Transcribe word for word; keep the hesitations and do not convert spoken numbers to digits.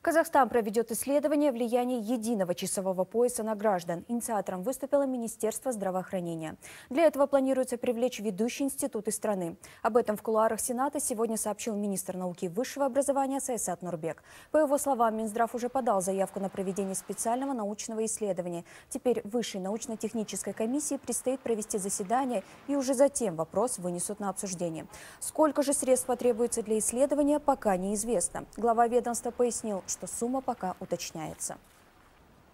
Казахстан проведет исследование влияния единого часового пояса на граждан. Инициатором выступило Министерство здравоохранения. Для этого планируется привлечь ведущие институты страны. Об этом в кулуарах Сената сегодня сообщил министр науки и высшего образования Саисат Нурбек. По его словам, Минздрав уже подал заявку на проведение специального научного исследования. Теперь Высшей научно-технической комиссии предстоит провести заседание, и уже затем вопрос вынесут на обсуждение. Сколько же средств потребуется для исследования, пока неизвестно. Глава ведомства пояснил, что сумма пока уточняется.